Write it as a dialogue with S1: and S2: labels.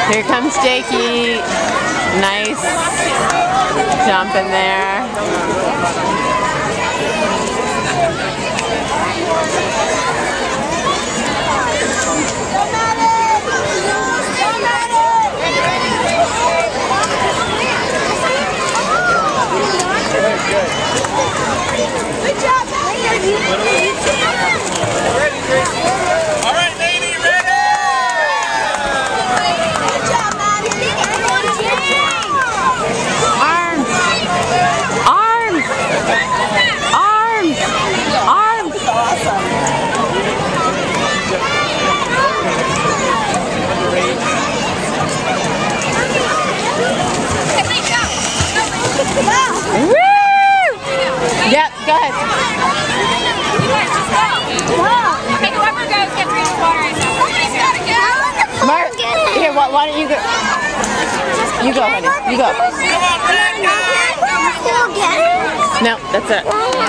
S1: Here comes Jakey. Nice jump in there.
S2: Good job,
S3: All right, lady, ready?
S2: Good job, Maddie.
S1: Arms! Arms! Arms! Arms! Woo! Yep, go ahead.
S4: Okay, whoever goes gets me water.
S1: Mark, here, why don't you go? You go, honey. You go.
S3: Come on, Red.
S1: No, that's it.